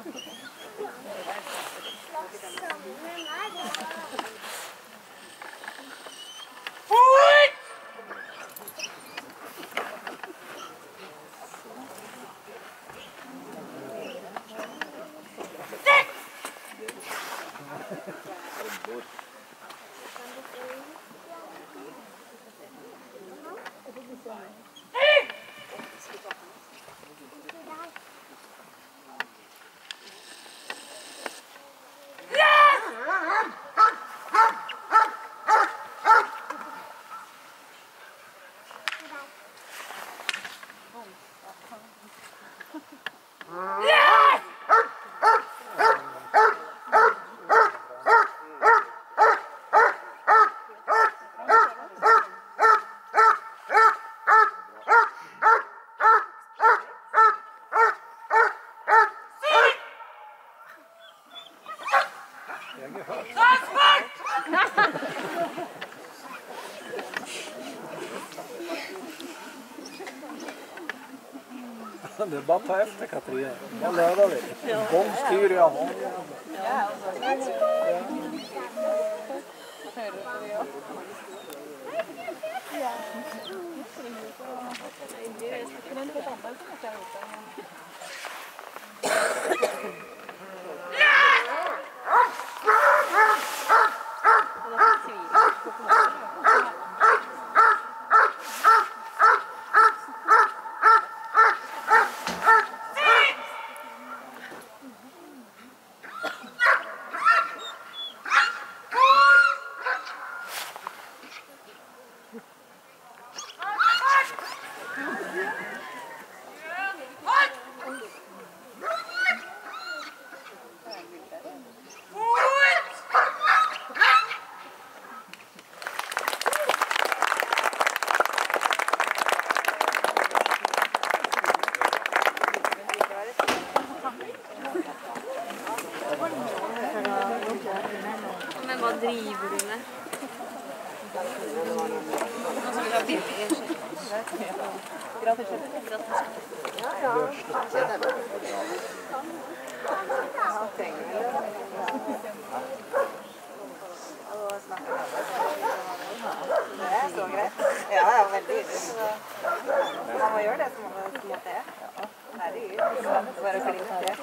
Det är bara att ta efter Katrin. Jag löder dig. De styr jag honom. Ja, Men hva driver du med? Ja, veldig. Man må gjøre det som må til. Herregud, bare klinge til.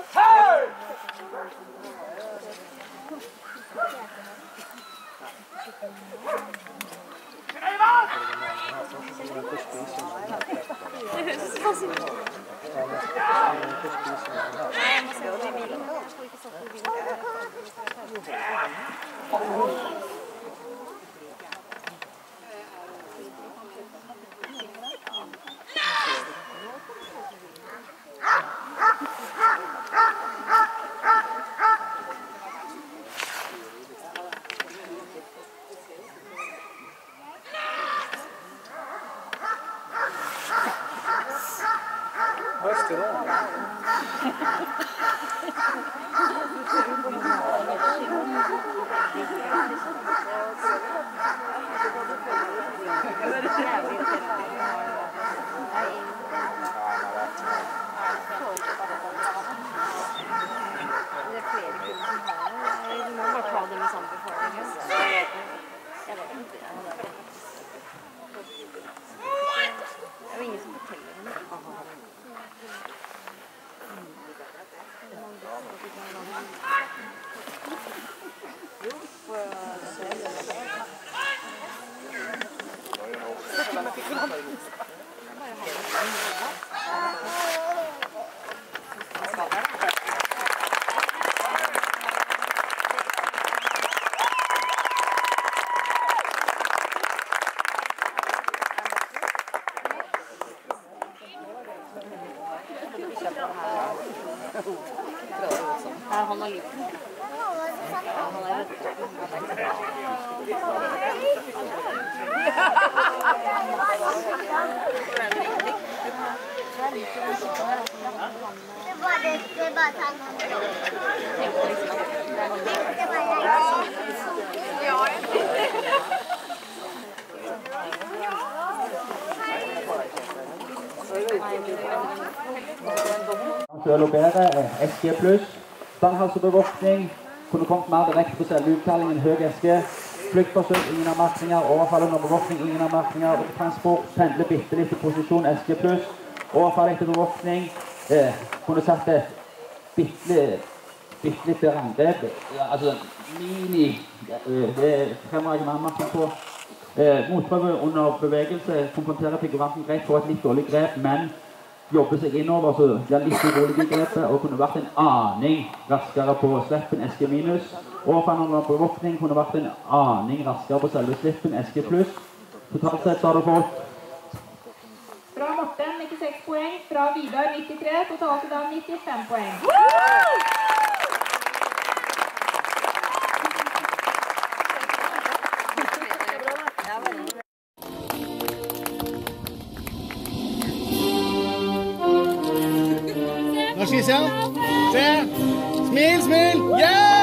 Han har liten. Han er Det bare ta noen. Selv og bedre, SG+. Stanghalsebevåkning. Kunne kommet mer direkte på selve utkallingen. Høy SG. Flyktforsøk, ingen anmerkninger. Overfall under bevåkning, ingen anmerkninger. Transport, pendle bitte litt i posisjon, SG+. Overfall etter bevåkning. Kunne satt et bitte litt angrep. Altså mini. Det fremmer jeg med anmerkning på. Motprøve under bevegelse. Konfrontere figuranten greit, få et litt dårlig grep, men jobbe seg innover, så det er litt urolig i grepet, og kunne vært en aning raskere på slippen, SG-. Overfall under bevåkning kunne vært en aning raskere på selve slippen, SG+. Totalt sett så har du fått fra Morten 96 poeng, fra Vidar 93, totalt i dag 95 poeng. Nå skal vi se. Se. Smil, smil. Yeah!